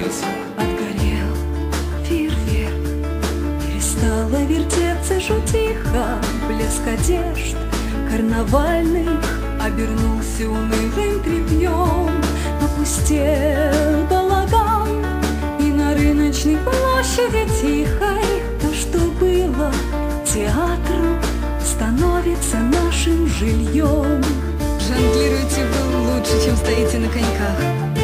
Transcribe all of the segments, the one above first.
смеется. Отгорел фейерверк, перестала вертеться шутиха, блеск одежд карнавальных обернулся унылым тряпьем. Опустел балаган, и на рыночной площади тихой то, что было театром, становится нашим жильем. Жонглируете вы лучше, чем стоите на коньках.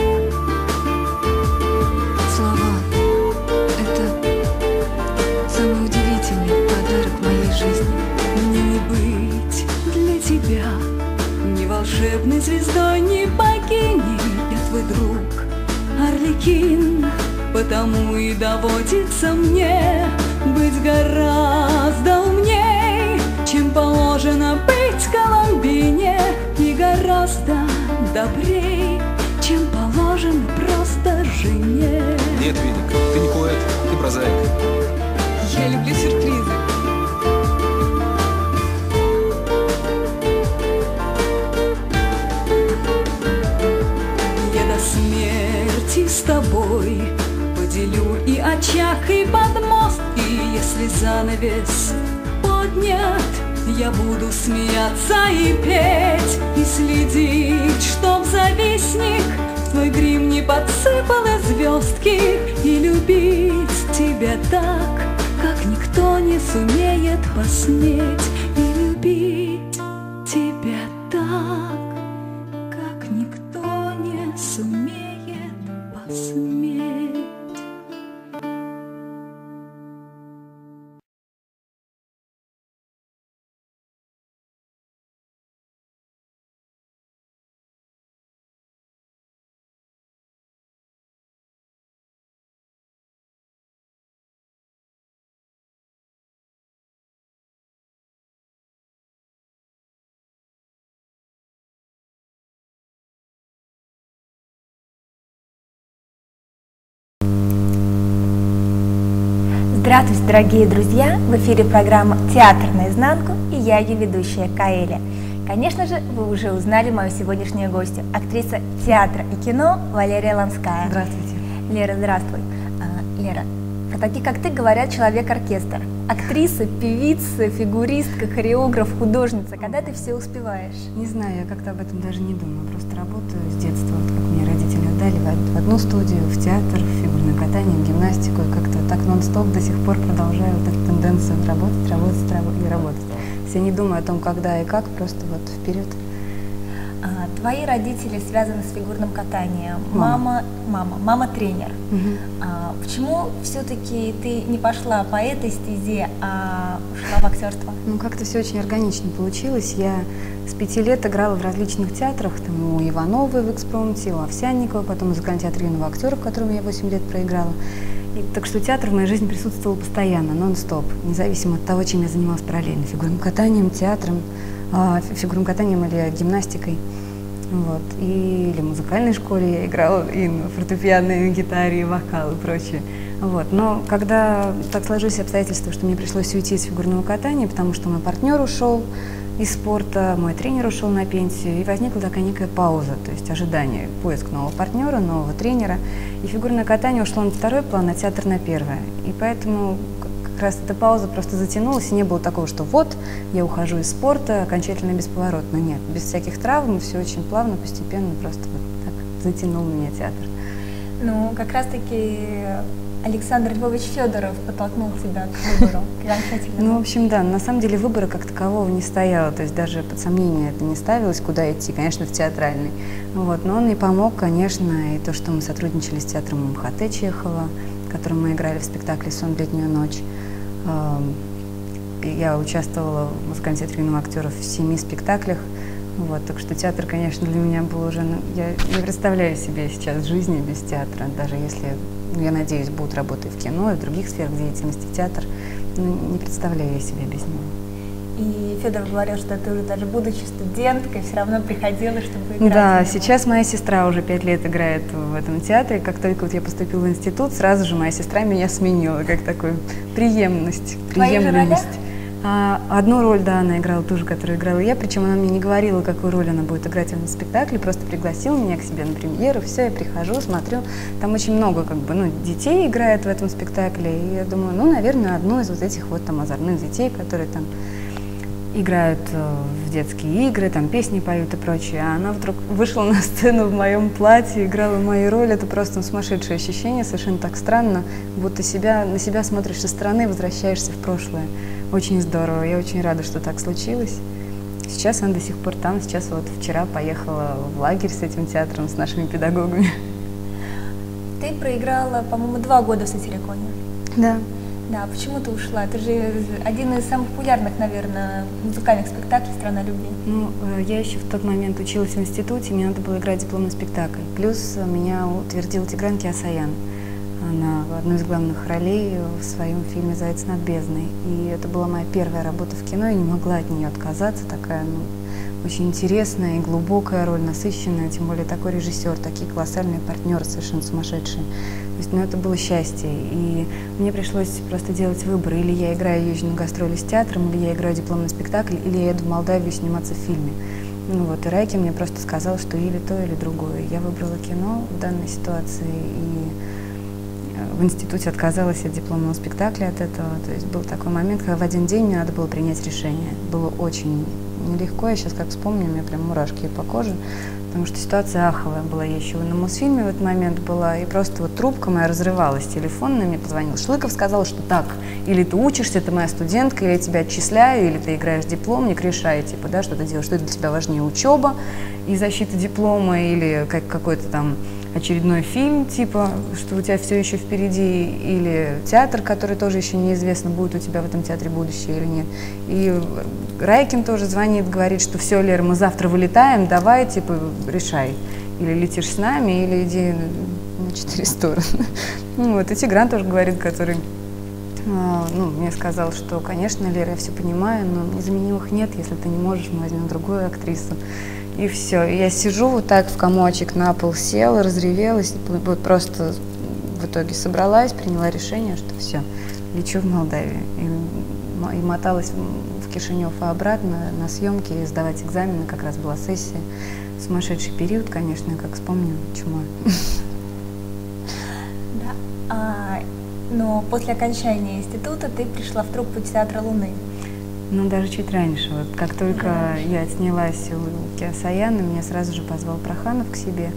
Слова — это самый удивительный подарок моей жизни. Мне не быть для тебя ни волшебной звездой, ни богиней. Я твой друг, Арлекин, потому и доводится мне быть гораздо умней, чем положено быть Коломбине, и гораздо добрей, чем положено просто жене. Нет, Виник, ты не поэт, ты прозаик. Я люблю сюрпризы. Я до смерти с тобой поделю и очаг, и подмостки. Если занавес поднят, я буду смеяться и петь, и следить, чтоб завистник в твой грим не подсыпал звездки, и любить тебя так, как никто не сумеет посметь, и любить тебя так, как никто не сумеет посметь. Здравствуйте, дорогие друзья! В эфире программа «Театр наизнанку» и я, ее ведущая Каэля. Конечно же, вы уже узнали мою сегодняшнюю гостью, актриса театра и кино Валерия Ланская. Здравствуйте. Лера, здравствуй. Лера, про таких, как ты, говорят человек-оркестр. Актриса, певица, фигуристка, хореограф, художница. Когда ты все успеваешь? Не знаю, я как-то об этом даже не думаю. Просто работаю с детства, вот как мне родители отдали в одну студию, в театр, в фигурное катание, в гимнастику. И как-то так нон-стоп до сих пор продолжаю вот эту тенденцию работать и работать. То есть я не думаю о том, когда и как, просто вот вперед. Твои родители связаны с фигурным катанием. Мама тренер. Почему все-таки ты не пошла по этой стезе, а ушла в актерство? Ну, как-то все очень органично получилось. Я с 5 лет играла в различных театрах, там, у Ивановой в «Экспромте», у Овсянникова, потом в музыкальном театре юного актера, в котором я 8 лет проиграла. И, так что театр в моей жизни присутствовал постоянно, нон-стоп, независимо от того, чем я занималась параллельно. Фигурным катанием, театром, фигурным катанием или гимнастикой. Вот. Или в музыкальной школе я играла и на фортепиано, и на гитаре, и вокал, и прочее. Вот. Но когда так сложились обстоятельства, что мне пришлось уйти из фигурного катания, потому что мой партнер ушел из спорта, мой тренер ушел на пенсию, и возникла такая некая пауза, то есть ожидание, поиск нового партнера, нового тренера. И фигурное катание ушло на второй план, а театр на первое. И поэтому как раз эта пауза просто затянулась, и не было такого, что вот, я ухожу из спорта окончательно бесповоротно. Нет, без всяких травм, все очень плавно, постепенно, просто вот так затянул меня театр. Ну, как раз-таки Александр Львович Федоров подтолкнул тебя к выбору. Ну, в общем, да, на самом деле выбора как такового не стояло, то есть даже под сомнение это не ставилось, куда идти, конечно, в театральный. Вот, но он мне помог, конечно, и то, что мы сотрудничали с театром МХТ Чехова, в котором мы играли в спектакле «Сон в летнюю ночь». Я участвовала в музыкальном театре юного актера в 7 спектаклях. Вот, так что театр, конечно, для меня был уже... Я не представляю себе сейчас жизни без театра, даже если, я надеюсь, будут работать в кино и в других сферах деятельности. Театр, не представляю я себя без него. И Федор говорил, что ты уже даже будучи студенткой, все равно приходила, чтобы играть. Да, сейчас моя сестра уже 5 лет играет в этом театре. Как только вот я поступила в институт, сразу же моя сестра меня сменила, как такую преемность. Твоих же ролях? Одну роль, да, она играла ту же, которую играла я, причем она мне не говорила, какую роль она будет играть в этом спектакле, просто пригласила меня к себе на премьеру, все, я прихожу, смотрю, там очень много, как бы, ну, детей играет в этом спектакле, и я думаю, ну, наверное, одну из вот этих вот там озорных детей, которые там играют в детские игры, там песни поют и прочее, а она вдруг вышла на сцену в моем платье, играла мою роль, это просто сумасшедшее ощущение, совершенно так странно, будто на себя смотришь со стороны и возвращаешься в прошлое. Очень здорово, я очень рада, что так случилось. Сейчас она до сих пор там, сейчас вот вчера поехала в лагерь с этим театром, с нашими педагогами. Ты проиграла, по-моему, 2 года в Сатириконе. Да. Да, почему ты ушла? Это же один из самых популярных, наверное, музыкальных спектаклей «Страна любви». Ну, я еще в тот момент училась в институте, мне надо было играть дипломный спектакль. Плюс меня утвердил Тигран Кеосаян на одну из главных ролей в своем фильме «Заяц над бездной». И это была моя первая работа в кино, я не могла от нее отказаться, такая, ну, очень интересная и глубокая роль, насыщенная, тем более такой режиссер, такие колоссальные партнеры, совершенно сумасшедшие. То есть, ну, это было счастье, и мне пришлось просто делать выбор, или я играю, езжу на гастроли с театром, или я играю дипломный спектакль, или я еду в Молдавию сниматься в фильме. Ну вот, и Райкин мне просто сказал, что или то, или другое. Я выбрала кино в данной ситуации, и в институте отказалась от дипломного спектакля, от этого. То есть был такой момент, когда в один день мне надо было принять решение. Было очень нелегко, я сейчас как вспомню, у меня прям мурашки по коже, потому что ситуация аховая была. Я еще на Мосфильме в этот момент была, и просто вот трубка моя разрывалась, телефон на меня позвонил. Шлыков сказал, что так, или ты учишься, ты моя студентка, или я тебя отчисляю, или ты играешь дипломник, решай, типа, да, что ты делаешь, что для тебя важнее учеба и защита диплома, или как какой-то там очередной фильм, типа, что у тебя все еще впереди, или театр, который тоже еще неизвестно, будет у тебя в этом театре будущее или нет. И Райкин тоже звонит, говорит, что все, Лера, мы завтра вылетаем, давай, типа, решай. Или летишь с нами, или иди на 4 стороны. Ну, вот, и Тигран тоже говорит, который, ну, мне сказал, что, конечно, Лера, я все понимаю, но незаменимых нет, если ты не можешь, мы возьмем другую актрису. И все. И я сижу вот так в комочек на пол, села, разревелась, и вот просто в итоге собралась, приняла решение, что все, лечу в Молдавию. И моталась в Кишинев и обратно на съемки, и сдавать экзамены, как раз была сессия. Сумасшедший период, конечно, как вспомню, чума. Да. Но после окончания института ты пришла в труппу театра Луны. Ну, даже чуть раньше. Вот как только я отснялась у Кеосаяна, меня сразу же позвал Проханов к себе.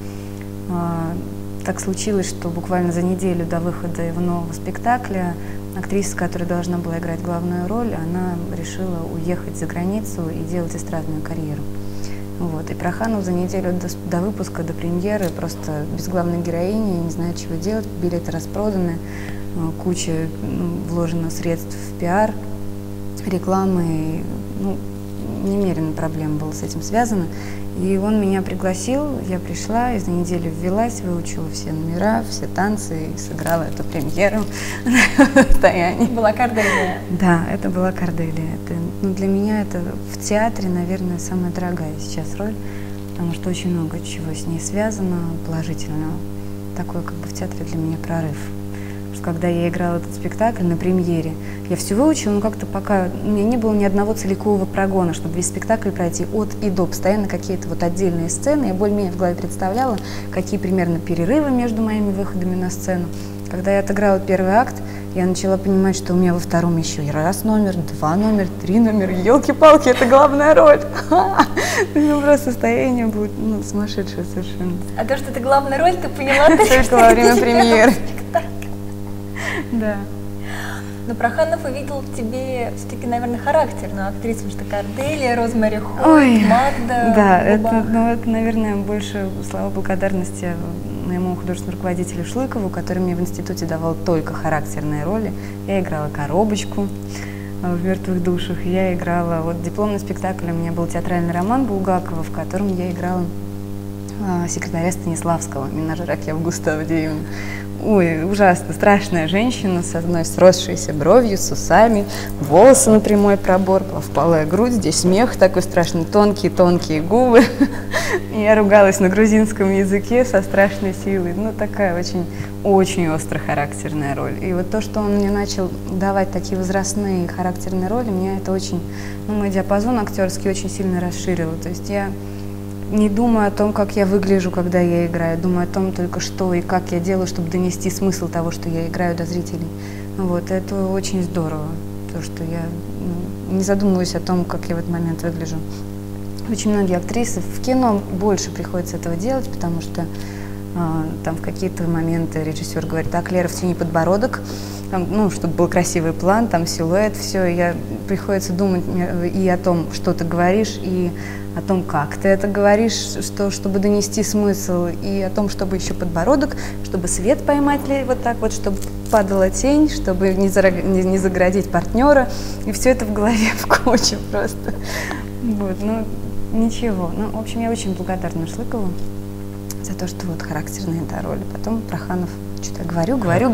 Так случилось, что буквально за неделю до выхода его нового спектакля актриса, которая должна была играть главную роль, она решила уехать за границу и делать эстрадную карьеру. Вот. И Проханов за неделю до выпуска, до премьеры, просто без главной героини, не знает, чего делать, билеты распроданы, куча вложено средств в пиар, рекламы, ну, немерено проблем было с этим связано. И он меня пригласил, я пришла, и за неделю ввелась, выучила все номера, все танцы, и сыграла эту премьеру на расстоянии. Была Корделия. Да, это была Корделия. Ну, для меня это в театре, наверное, самая дорогая сейчас роль, потому что очень много чего с ней связано положительного. Такой, как бы, в театре для меня прорыв. Когда я играла этот спектакль на премьере, я все выучила, но как-то пока у меня не было ни одного целикового прогона, чтобы весь спектакль пройти от и до, постоянно какие-то вот отдельные сцены. Я более-менее в голове представляла, какие примерно перерывы между моими выходами на сцену. Когда я отыграла первый акт, я начала понимать, что у меня во втором еще и раз номер, 2 номер, 3 номер. Елки-палки, это главная роль. Ну, просто состояние будет сумасшедшее совершенно. А то, что это главная роль, ты поняла только во время премьеры. Да. Но Проханов увидел в тебе все-таки, наверное, характерную актрису, потому что Корделия, Розмари Хольт, Магда. Да, это, наверное, больше слова благодарности моему художественному руководителю Шлыкову, который мне в институте давал только характерные роли. Я играла коробочку в «Мертвых душах», я играла, вот дипломный спектакль у меня был театральный роман Булгакова, в котором я играла секретаря Станиславского, менеджера Августа Авдеевна. Ой, ужасно, страшная женщина с одной сросшейся бровью, с усами, волосы на прямой пробор, впалая грудь, здесь смех такой страшный, тонкие-тонкие губы. И я ругалась на грузинском языке со страшной силой. Ну, такая очень острохарактерная роль. И вот то, что он мне начал давать такие возрастные характерные роли, меня это очень, мой диапазон актерский очень сильно расширило. То есть я не думаю о том, как я выгляжу, когда я играю, думаю о том только что и как я делаю, чтобы донести смысл того, что я играю, до зрителей. Вот, это очень здорово, то, что я не задумываюсь о том, как я в этот момент выгляжу. Очень многие актрисы в кино больше приходится этого делать, потому что там в какие-то моменты режиссер говорит: так, Лера, втяни подбородок, там, чтобы был красивый план, там силуэт, все. И приходится думать и о том, что ты говоришь, и о том, как ты это говоришь, чтобы донести смысл, и о том, чтобы еще подбородок, чтобы свет поймать вот так вот, чтобы падала тень, чтобы не загородить партнера, и все это в голове в кучу просто. Вот, ничего. В общем, я очень благодарна Шлыкову за то, что вот характерная эта роль. Потом Проханов, что-то говорю.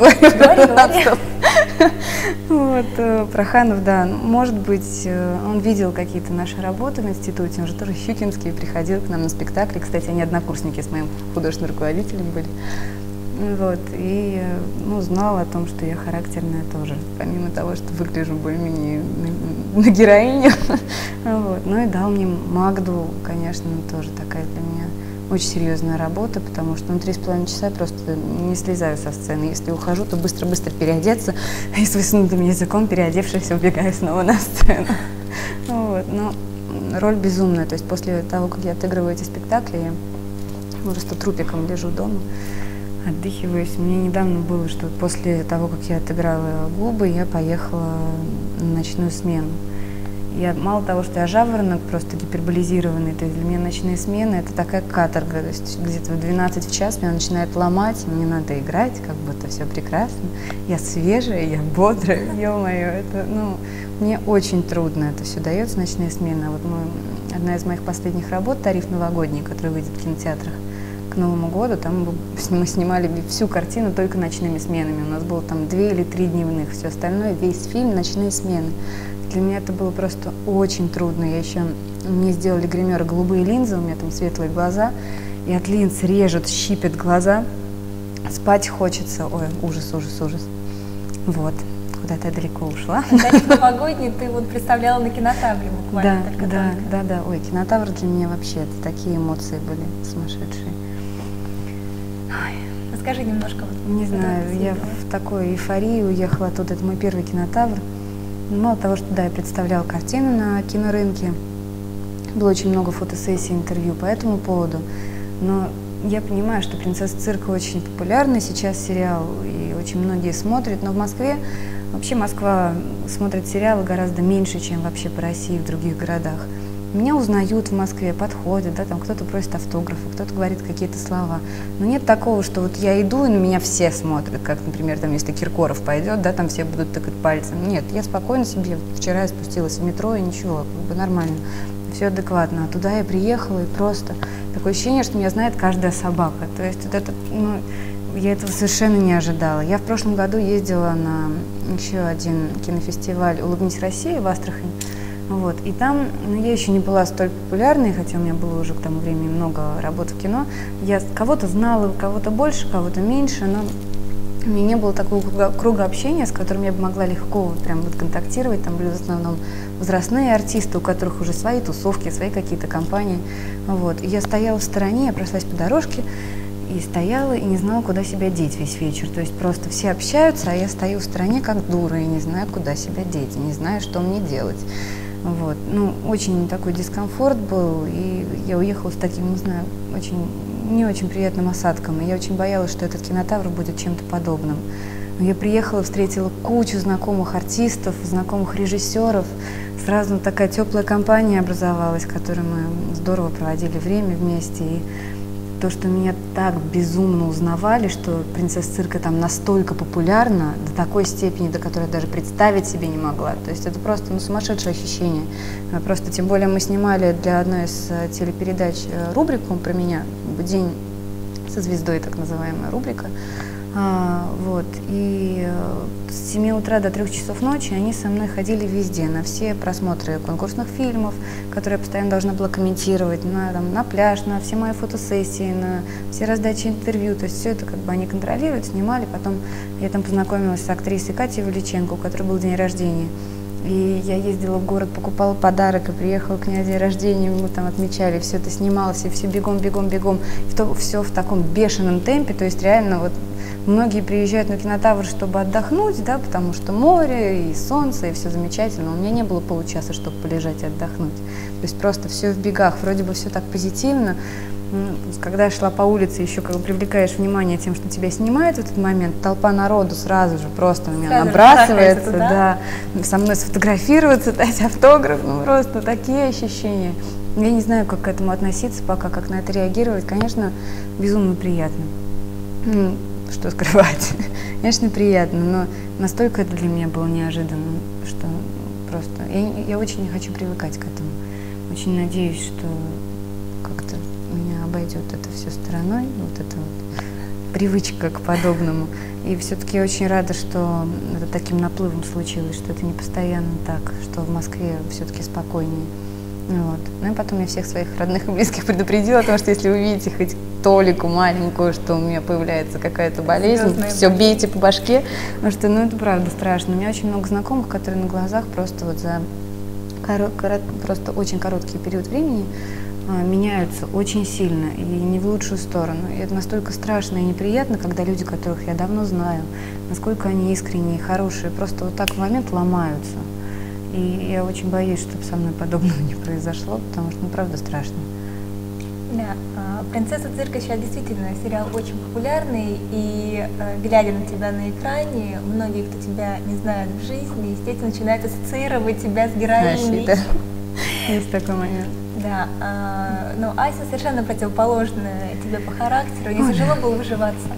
Вот, Проханов, да, может быть, он видел какие-то наши работы в институте, он же тоже щукинский, приходил к нам на спектакли. Кстати, они однокурсники с моим художественным руководителем были. Вот, и знал о том, что я характерная тоже, помимо того, что выгляжу более-менее на героиню. Вот. И дал мне Магду, конечно, тоже такая для меня очень серьезная работа, потому что 3,5 часа просто не слезаю со сцены. Если ухожу, то быстро-быстро переодеться, и с высунутым языком, переодевшись, убегаю снова на сцену. Вот. Но роль безумная, то есть после того, как я отыгрываю эти спектакли, я просто трупиком лежу дома, отдыхиваюсь. Мне недавно было, что после того, как я отыграла «Губы», я поехала на ночную смену. Мало того, что я жаворонок, просто гиперболизированный, то есть для меня ночные смены — это такая каторга. То есть где-то в 12 в час меня начинает ломать, мне надо играть, как будто все прекрасно. Я свежая, я бодрая, ё-моё, мне очень трудно это все дается, ночные смены. Вот одна из моих последних работ, «Тариф новогодний», который выйдет в кинотеатрах к Новому году, там мы снимали всю картину только ночными сменами. У нас было там 2 или 3 дневных, все остальное, весь фильм — ночные смены. Для меня это было просто очень трудно. Мне сделали гримеры голубые линзы, у меня там светлые глаза, и от линз режут, щипят глаза, спать хочется. Ой, ужас. Вот, куда-то я далеко ушла. «Тариф новогодний» ты представляла на кинотавре буквально. Да. Ой, кинотавр для меня вообще, это такие эмоции были сумасшедшие. Расскажи немножко. Не знаю, я в такой эйфории уехала оттуда, это мой первый кинотавр. Мало того, что я представляла картину на кинорынке, было очень много фотосессий, интервью по этому поводу, но я понимаю, что «Принцесса цирка» очень популярный сейчас сериал, и очень многие смотрят, но в Москве, вообще Москва смотрит сериалы гораздо меньше, чем вообще по России в других городах. Меня узнают в Москве, подходят, там кто-то просит автографы, кто-то говорит какие-то слова. Но нет такого, что вот я иду, и на меня все смотрят, как, например, если Киркоров пойдет, там все будут тыкать пальцем. Нет, я спокойно себе, вчера я спустилась в метро, и ничего, нормально, все адекватно. А туда я приехала, и просто такое ощущение, что меня знает каждая собака. То есть я этого совершенно не ожидала. Я в прошлом году ездила на еще один кинофестиваль «Улыбнись, Россия» в Астрахань. Вот. И там я еще не была столь популярной, хотя у меня было уже к тому времени много работ в кино. Я кого-то знала, кого-то больше, кого-то меньше, но у меня не было такого круга общения, с которым я бы могла легко контактировать. Там были в основном возрастные артисты, у которых уже свои тусовки, свои какие-то компании. Вот. И я стояла в стороне, я прошлась по дорожке, и стояла, и не знала, куда себя деть весь вечер. То есть просто все общаются, а я стою в стороне как дура, и не знаю, куда себя деть, и не знаю, что мне делать. Вот. Очень такой дискомфорт был, и я уехала с таким, не очень приятным осадком. И я очень боялась, что этот кинотавр будет чем-то подобным. Но я приехала, встретила кучу знакомых артистов, знакомых режиссеров. Сразу такая теплая компания образовалась, в которой мы здорово проводили время вместе. И то, что меня так безумно узнавали, что «Принцесса цирка» там настолько популярна, до такой степени, до которой я даже представить себе не могла. То есть это просто сумасшедшее ощущение. Просто тем более мы снимали для одной из телепередач рубрику про меня, «День со звездой», так называемая рубрика. Вот. И с 7 утра до 3 часов ночи они со мной ходили везде, на все просмотры конкурсных фильмов, которые я постоянно должна была комментировать, на пляж, на все мои фотосессии, на все раздачи интервью. То есть все это как бы они контролируют, снимали. Потом я там познакомилась с актрисой Катей Величенко, у которой был день рождения. И я ездила в город, покупала подарок и приехала к ней на день рождения, мы там отмечали, все это снималось, и все бегом, все в таком бешеном темпе, то есть реально вот многие приезжают на Кинотавр, чтобы отдохнуть, да, потому что море и солнце, и все замечательно, у меня не было получаса, чтобы полежать и отдохнуть, то есть просто все в бегах, вроде бы все так позитивно. Когда я шла по улице, еще как бы привлекаешь внимание тем, что тебя снимают в этот момент, толпа народу сразу же просто на меня набрасывается, да, со мной сфотографироваться, дать автограф, просто такие ощущения. Я не знаю, как к этому относиться пока, как на это реагировать. Конечно, безумно приятно. Что скрывать? Конечно, приятно, но настолько это для меня было неожиданно, что просто... Я очень не хочу привыкать к этому. Очень надеюсь, что как-то меня обойдет это все стороной, вот эта вот привычка к подобному. И все-таки я очень рада, что это таким наплывом случилось, что это не постоянно так, что в Москве все-таки спокойнее. Вот. Ну и потом я всех своих родных и близких предупредила, потому что если вы видите хоть толику маленькую, что у меня появляется какая-то болезнь, все, бейте по башке, потому что, это правда страшно. У меня очень много знакомых, которые на глазах просто вот за просто очень короткий период времени меняются очень сильно и не в лучшую сторону. И это настолько страшно и неприятно, когда люди, которых я давно знаю, насколько они искренние и хорошие, просто вот так в момент ломаются. И я очень боюсь, чтобы со мной подобного не произошло, потому что, правда, страшно. Да, «Принцесса цирка» сейчас действительно сериал очень популярный, и глядя на тебя на экране, многие, кто тебя не знает в жизни, естественно, начинают ассоциировать тебя с героиней. Да. Есть такой момент. Да, но Ася совершенно противоположная тебе по характеру. Не тяжело было выживаться?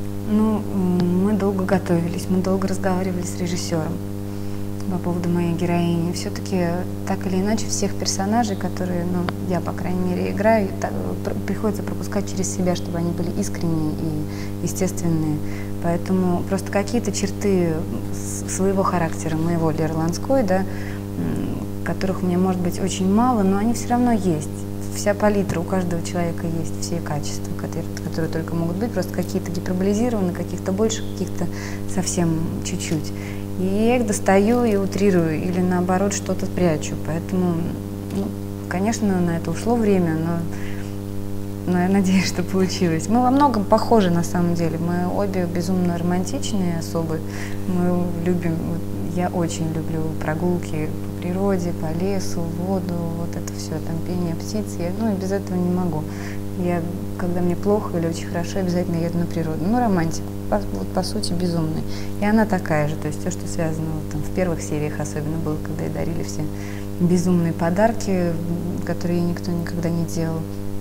Мы долго готовились, мы долго разговаривали с режиссером по поводу моей героини. Все-таки так или иначе всех персонажей, которые, я, по крайней мере, играю, приходится пропускать через себя, чтобы они были искренние и естественные. Поэтому просто какие-то черты своего характера, моего Леры Ланской, да, которых у меня может быть очень мало, но они все равно есть. Вся палитра у каждого человека есть, все качества, которые только могут быть, просто какие-то гиперболизированы, каких-то больше, каких-то совсем чуть-чуть. И я их достаю и утрирую, или наоборот что-то прячу. Поэтому, конечно, на это ушло время, но я надеюсь, что получилось. Мы во многом похожи на самом деле. Мы обе безумно романтичные особы. Мы любим, я очень люблю прогулки по природе, по лесу, воду, вот это все, там пение птиц. Я и без этого не могу. Когда мне плохо или очень хорошо, обязательно еду на природу. Романтик, по сути, безумный. И она такая же, то есть все, что связано в первых сериях особенно было, когда ей дарили все безумные подарки, которые ей никто никогда не делал.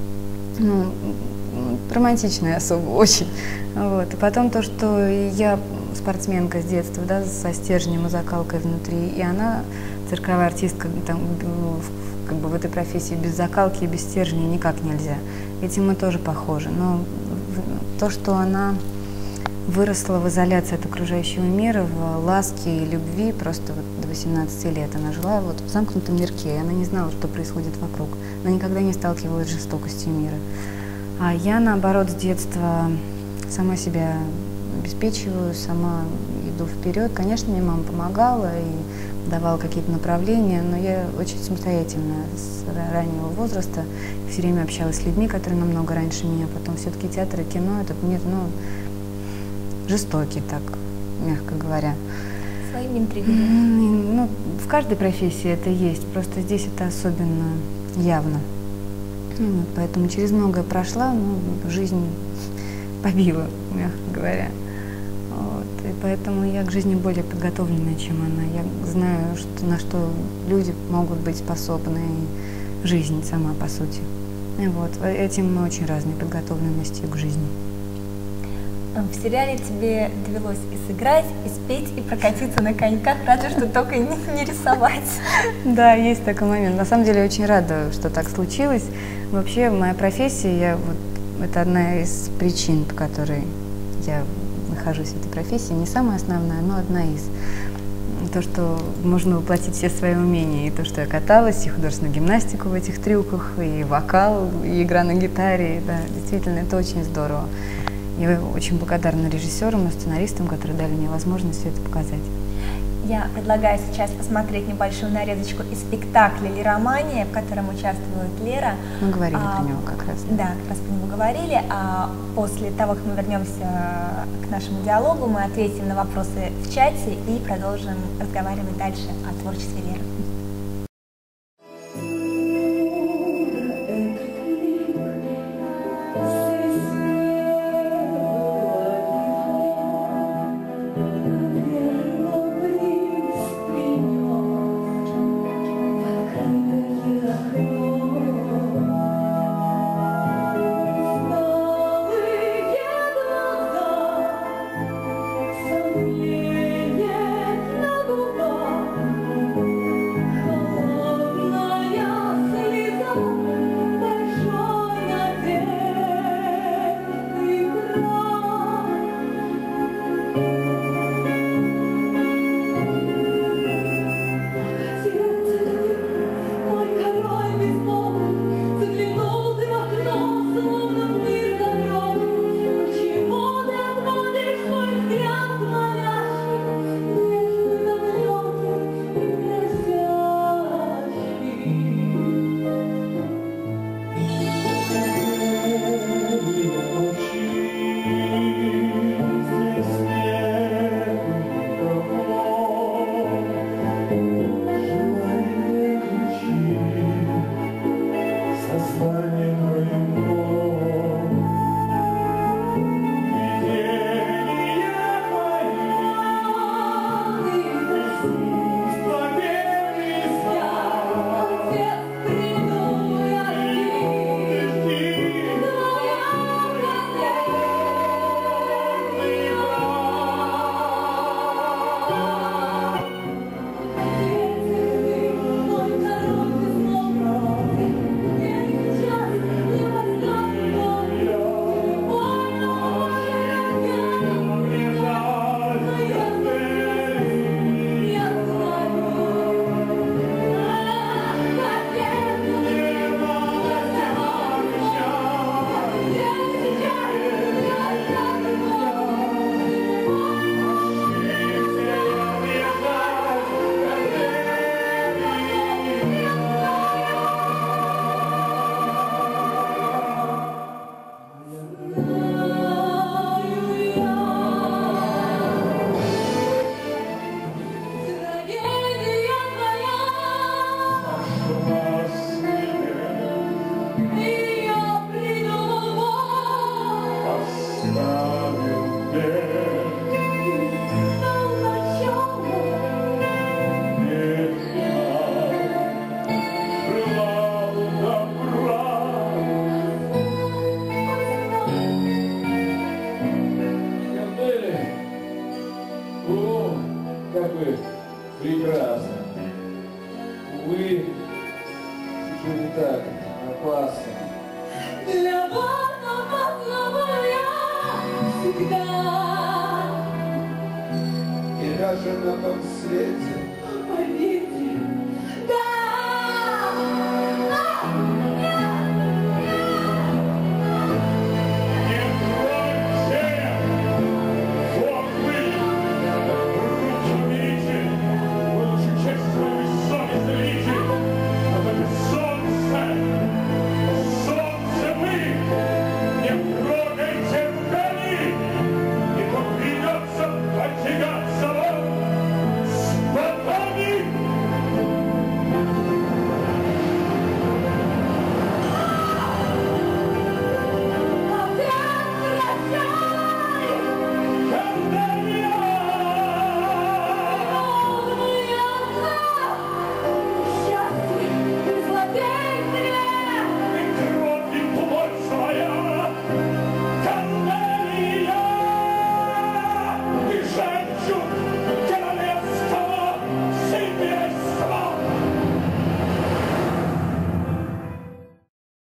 Романтичная особо, очень. Вот. И потом то, что я спортсменка с детства, да, со стержнем и закалкой внутри, и она цирковая артистка, в этой профессии без закалки и без стержня никак нельзя. Этим мы тоже похожи. Но то, что она выросла в изоляции от окружающего мира, в ласке и любви, просто до 18 лет она жила в замкнутом мирке, и она не знала, что происходит вокруг. Она никогда не сталкивалась с жестокостью мира. А я, наоборот, с детства сама себя обеспечиваю, сама иду вперед. Конечно, мне мама помогала и давала какие-то направления, но я очень самостоятельно с раннего возраста все время общалась с людьми, которые намного раньше меня. Потом все-таки театр и кино, этот мир, жестокий, так, мягко говоря. Своими интригами. В каждой профессии это есть, просто здесь это особенно явно. Поэтому через многое прошла, жизнь побила, мягко говоря. И поэтому я к жизни более подготовленная, чем она. Я знаю, на что люди могут быть способны, и жизнь сама, по сути. Этим мы очень разные, подготовленностью к жизни. В сериале тебе довелось и сыграть, и спеть, и прокатиться на коньках, разве что только не рисовать. Да, есть такой момент. На самом деле я очень рада, что так случилось. Вообще моя профессия, это одна из причин, по которой я нахожусь в этой профессии, не самая основная, но одна из. То, что можно воплотить все свои умения, и то, что я каталась, и художественную гимнастику в этих трюках, и вокал, и игра на гитаре, да, действительно, это очень здорово. Я очень благодарна режиссерам и сценаристам, которые дали мне возможность все это показать. Я предлагаю сейчас посмотреть небольшую нарезочку из спектакля «Лиромания», в котором участвует Лера. Мы говорили про него как раз. Да, как раз про него говорили. А после того, как мы вернемся к нашему диалогу, мы ответим на вопросы в чате и продолжим разговаривать дальше о творчестве Леры.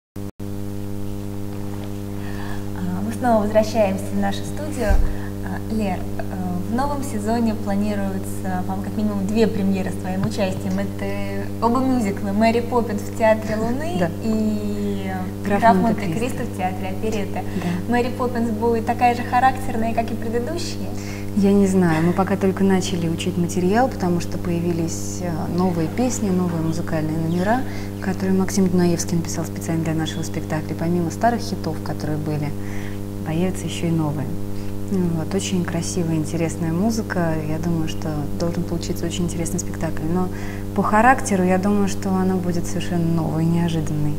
Снова возвращаемся в нашу студию. Лер, в новом сезоне планируется, вам как минимум 2 премьеры с твоим участием. Это оба мюзикла «Мэри Поппинс» в Театре Луны, да, и «Граф «Граф Монте-Кристо» Монте-Кристо в Театре Оперетты. Да. «Мэри Поппинс» будет такая же характерная, как и предыдущие? Я не знаю, мы пока только начали учить материал, потому что появились новые песни, новые музыкальные номера, которые Максим Дунаевский написал специально для нашего спектакля. Помимо старых хитов, которые были, появятся еще и новые. Вот, очень красивая, интересная музыка. Я думаю, что должен получиться очень интересный спектакль. Но по характеру я думаю, что она будет совершенно новой, неожиданной.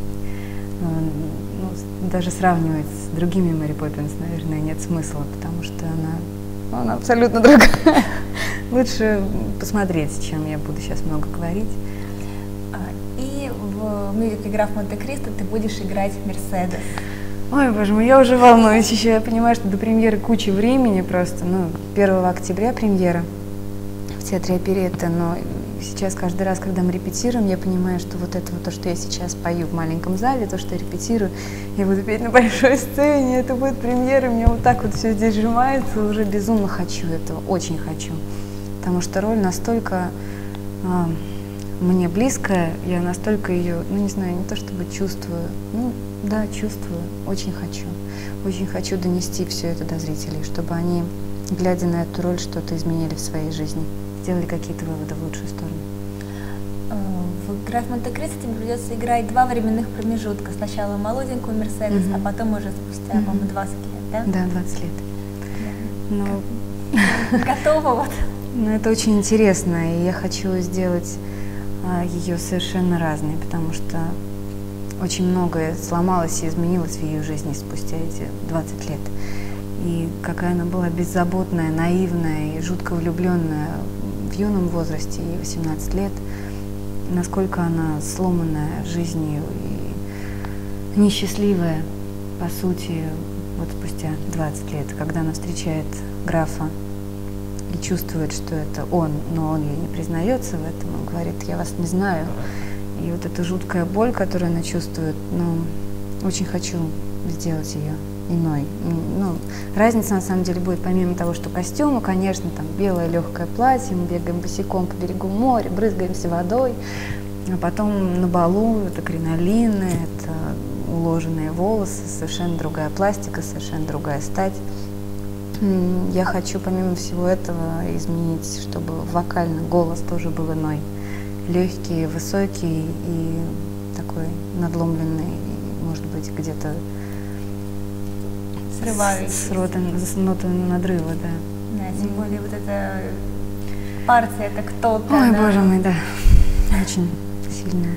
Ну, даже сравнивать с другими Мэри Поппинс, наверное, нет смысла, потому что она абсолютно другая. Лучше посмотреть, чем я буду сейчас много говорить. И в мюзикле «Граф Монте-Кристо» ты будешь играть Мерседес. Ой, боже мой, я уже волнуюсь еще. Я понимаю, что до премьеры куча времени просто. 1 октября премьера в Театре Оперетты, но сейчас каждый раз, когда мы репетируем, я понимаю, что вот это вот то, что я сейчас пою в маленьком зале, то, что я репетирую, я буду петь на большой сцене, это будет премьера, мне вот так вот все здесь сжимается, уже безумно хочу этого, очень хочу. Потому что роль настолько мне близкая, я настолько ее, не знаю, не то чтобы чувствую, да, чувствую, очень хочу донести все это до зрителей, чтобы они, глядя на эту роль, что-то изменили в своей жизни, сделали какие-то выводы в лучшую сторону. В «Граф Монте-Кристо» тебе придется играть 2 временных промежутка. Сначала молоденькую Мерседес, а потом уже спустя, по-моему, 20 лет, да? Да, 20 лет. Готова вот? Это очень интересно, и я хочу сделать ее совершенно разной, потому что очень многое сломалось и изменилось в ее жизни спустя эти 20 лет. И какая она была беззаботная, наивная и жутко влюбленная в юном возрасте, ей 18 лет, насколько она сломанная жизнью и несчастливая, по сути, вот спустя 20 лет, когда она встречает графа и чувствует, что это он, но он ей не признается в этом, он говорит: «Я вас не знаю». И вот эта жуткая боль, которую она чувствует, очень хочу сделать ее иной. Разница на самом деле будет, помимо того, что костюмы, конечно, там белое легкое платье, мы бегаем босиком по берегу моря, брызгаемся водой, а потом на балу это кринолины, это уложенные волосы, совершенно другая пластика, совершенно другая стать. Я хочу помимо всего этого изменить, чтобы вокальный голос тоже был иной. Легкий, высокий и такой надломленный, может быть, где-то срывающийся. С нотами надрыва, да. Да, тем более вот эта партия, это кто-то. Ой, боже мой, да. Очень сильная.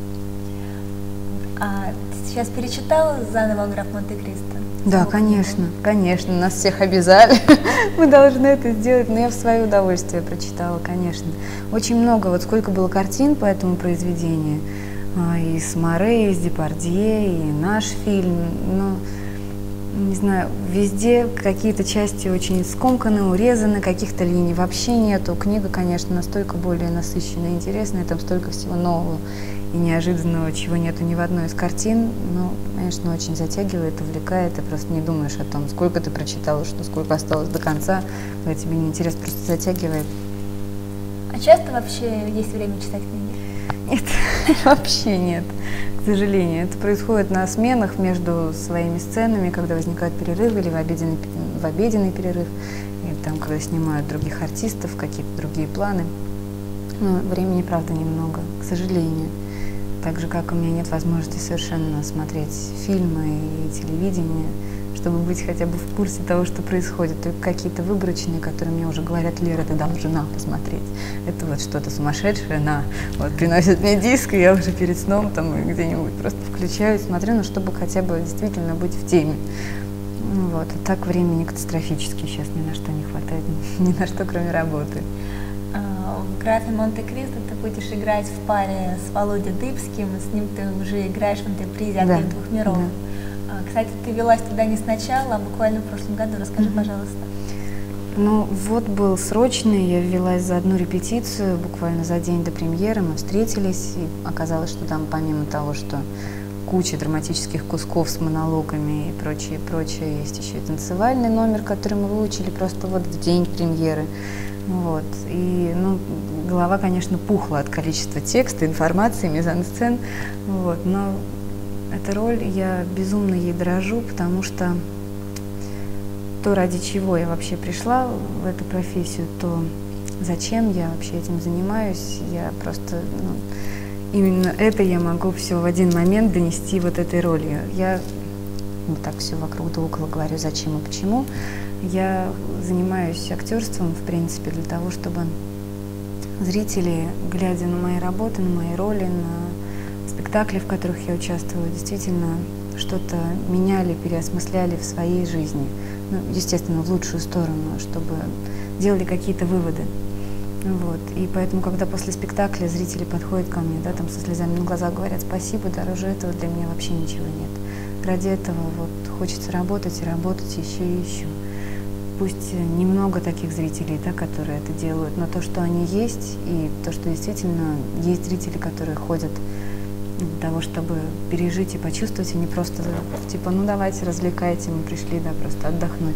А ты сейчас перечитала заново «Граф Монте-Кристо»? Да, конечно, конечно, нас всех обязали, мы должны это сделать, но я в свое удовольствие прочитала, конечно. Очень много, вот сколько было картин по этому произведению, и с Море, и с Депардье, и наш фильм, не знаю, везде какие-то части очень скомканы, урезаны, каких-то линий вообще нету. Книга, конечно, настолько более насыщенная и интересная, там столько всего нового и неожиданного, чего нету ни в одной из картин. Но, конечно, очень затягивает, увлекает, ты просто не думаешь о том, сколько ты прочитала, что сколько осталось до конца, когда тебе неинтересно, просто затягивает. А часто вообще есть время читать книги? Нет, вообще нет, к сожалению. Это происходит на сменах между своими сценами, когда возникают перерывы, или в обеденный перерыв, или там, когда снимают других артистов, какие-то другие планы. Но времени, правда, немного, к сожалению. Так же, как у меня нет возможности совершенно смотреть фильмы и телевидение, чтобы быть хотя бы в курсе того, что происходит. Только какие-то выборочные, которые мне уже говорят: Лера, ты должна посмотреть. Это вот что-то сумасшедшее, вот приносит мне диск, и я уже перед сном там где-нибудь просто включаю, смотрю, чтобы хотя бы действительно быть в теме. Вот. А так времени катастрофически сейчас ни на что не хватает, ни на что, кроме работы. В «Графе Монте-Кристо» ты будешь играть в паре с Володей Дыбским, с ним ты уже играешь в «Антрепризе «Отель двух миров». Да. Кстати, ты велась туда не сначала, а буквально в прошлом году. Расскажи, пожалуйста. Вот был срочный, я ввелась за одну репетицию, буквально за день до премьеры мы встретились, и оказалось, что там помимо того, что куча драматических кусков с монологами и прочее, прочее. Есть еще и танцевальный номер, который мы выучили просто вот в день премьеры. Вот. И, ну, голова, конечно, пухла от количества текста, информации, мизансцен. Вот. Но эта роль, я безумно ей дорожу, потому что то, ради чего я вообще пришла в эту профессию, то зачем я вообще этим занимаюсь, я просто, ну, именно это я могу все в один момент донести вот этой ролью. Я вот так все вокруг да около говорю, зачем и почему. Я занимаюсь актерством, в принципе, для того, чтобы зрители, глядя на мои работы, на мои роли, на спектакли, в которых я участвую, действительно что-то меняли, переосмысляли в своей жизни. Ну, естественно, в лучшую сторону, чтобы делали какие-то выводы. Вот. И поэтому, когда после спектакля зрители подходят ко мне, да, там со слезами на глазах говорят спасибо, дороже этого для меня вообще ничего нет. Ради этого вот хочется работать и работать еще и еще. Пусть немного таких зрителей, да, которые это делают, но то, что они есть, и то, что действительно есть зрители, которые ходят для того, чтобы пережить и почувствовать, и не просто типа, ну давайте, развлекайте, мы пришли, да, просто отдохнуть.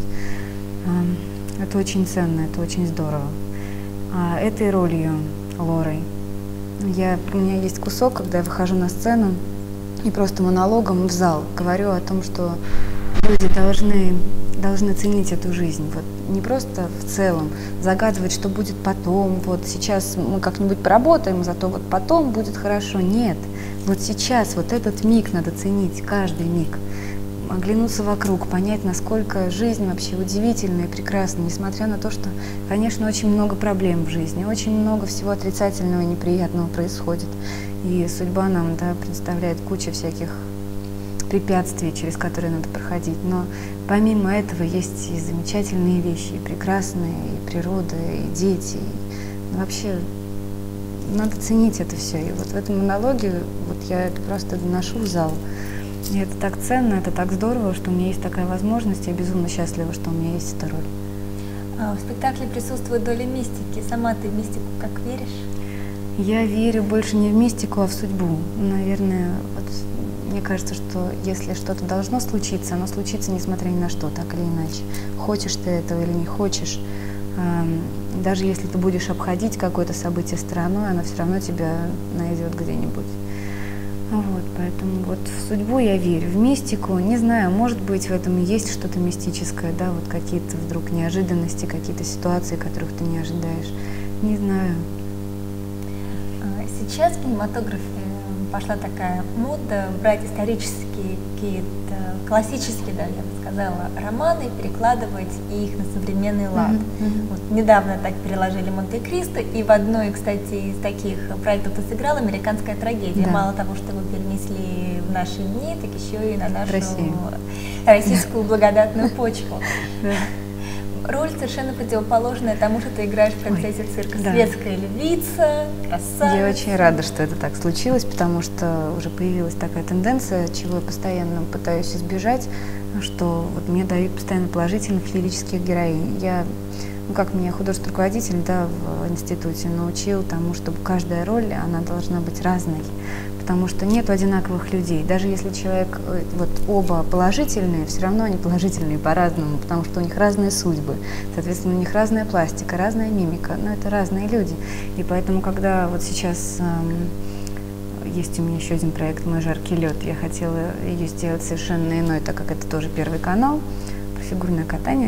Это очень ценно, это очень здорово. А этой ролью, Лорой, у меня есть кусок, когда я выхожу на сцену и просто монологом в зал говорю о том, что люди должны ценить эту жизнь. Вот не просто в целом загадывать, что будет потом, вот сейчас мы как-нибудь поработаем, зато вот потом будет хорошо. Нет, вот сейчас вот этот миг надо ценить, каждый миг. Оглянуться вокруг, понять, насколько жизнь вообще удивительная и прекрасна, несмотря на то, что, конечно, очень много проблем в жизни, очень много всего отрицательного и неприятного происходит. И судьба нам, да, представляет кучу всяких препятствий, через которые надо проходить. Но помимо этого есть и замечательные вещи, и прекрасные, и природа, и дети. И вообще надо ценить это все. И вот в этом монологе вот я это просто доношу в зал. И это так ценно, это так здорово, что у меня есть такая возможность. Я безумно счастлива, что у меня есть эта роль. В спектакле присутствует доля мистики. Сама ты в мистику как веришь? Я верю больше не в мистику, а в судьбу. Наверное, вот мне кажется, что если что-то должно случиться, оно случится несмотря ни на что, так или иначе. Хочешь ты этого или не хочешь, даже если ты будешь обходить какое-то событие стороной, оно все равно тебя найдет где-нибудь. Вот, поэтому вот в судьбу я верю, в мистику, не знаю, может быть, в этом и есть что-то мистическое, да, вот какие-то вдруг неожиданности, какие-то ситуации, которых ты не ожидаешь, не знаю. Сейчас в кинематографе пошла такая мода брать исторические какие-то, классические, да, я бы сказала, романы, перекладывать их на современный лад. Вот недавно так переложили «Монте-Кристо», и в одной, кстати, из таких проектов ты сыграла «Американская трагедия». Да. Мало того, что вы перенесли в наши дни, так еще и на нашу российскую благодатную почву. Роль совершенно противоположная тому, что ты играешь в «Принцессе цирка». Да. Светская львица, красавица. Я очень рада, что это так случилось, потому что уже появилась такая тенденция, чего я постоянно пытаюсь избежать, что вот мне дают постоянно положительных лирических героинь. Я, ну как меня художественный руководитель, да, в институте научил тому, чтобы каждая роль, она должна быть разной. Потому что нет одинаковых людей. Даже если человек, вот оба положительные, все равно они положительные по-разному, потому что у них разные судьбы. Соответственно, у них разная пластика, разная мимика, но это разные люди. И поэтому, когда вот сейчас есть у меня еще один проект «Мой жаркий лед», я хотела ее сделать совершенно иной, так как это тоже Первый канал, про фигурное катание.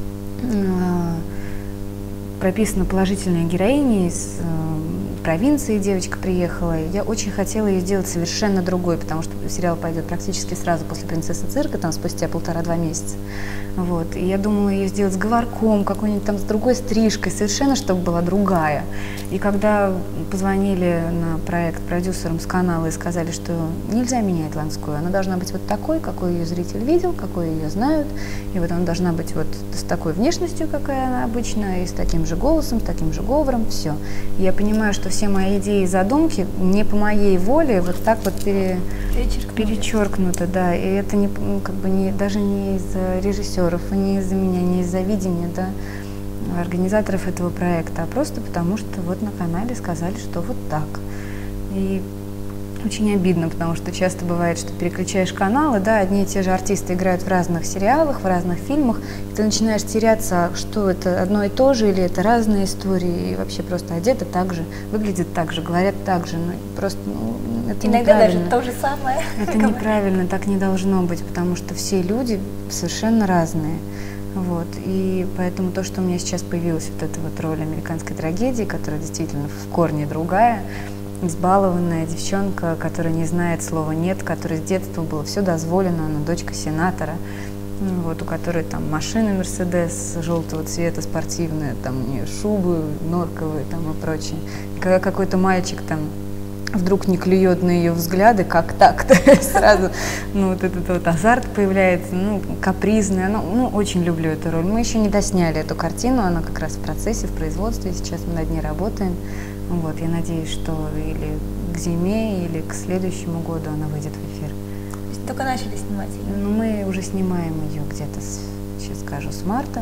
Прописана положительная героиня из провинции, девочка приехала. Я очень хотела ее сделать совершенно другой, потому что сериал пойдет практически сразу после «Принцессы цирка», там спустя 1,5-2 месяца. Вот. И я думала ее сделать с говорком, какой-нибудь там с другой стрижкой, совершенно, чтобы была другая. И когда позвонили на проект продюсерам с канала и сказали, что нельзя менять Ланскую, она должна быть вот такой, какой ее зритель видел, какой ее знают, и вот она должна быть вот с такой внешностью, какая она обычно, и с таким же голосом, с таким же говором, все. И я понимаю, что все мои идеи и задумки не по моей воле вот так вот перечеркнуты, да, и это не, как бы не, даже не из-за режиссеров, и не из-за меня, не из-за видения, да, организаторов этого проекта, а просто потому что вот на канале сказали, что вот так. И очень обидно, потому что часто бывает, что переключаешь каналы, да, одни и те же артисты играют в разных сериалах, в разных фильмах, и ты начинаешь теряться, что это одно и то же, или это разные истории, и вообще просто одеты так же, выглядят так же, говорят так же, ну, просто, это иногда неправильно. даже то же самое. Это неправильно, так не должно быть, потому что все люди совершенно разные. Вот. И поэтому то, что у меня сейчас появилась вот эта вот роль американской трагедии, которая действительно в корне другая, избалованная девчонка, которая не знает слова «нет», которой с детства было все дозволено, она дочка сенатора, вот, у которой там машина «Мерседес» желтого цвета, спортивная, там у нее шубы норковые там, и прочее. И когда какой-то мальчик там вдруг не клюет на ее взгляды, как так-то, сразу, ну, вот этот вот азарт появляется, ну, капризная, ну, очень люблю эту роль. Мы еще не досняли эту картину, она как раз в процессе, в производстве, сейчас мы над ней работаем. Вот, я надеюсь, что или к зиме, или к следующему году она выйдет в эфир. То есть только начали снимать ее? Ну, мы уже снимаем ее где-то, сейчас скажу, с марта,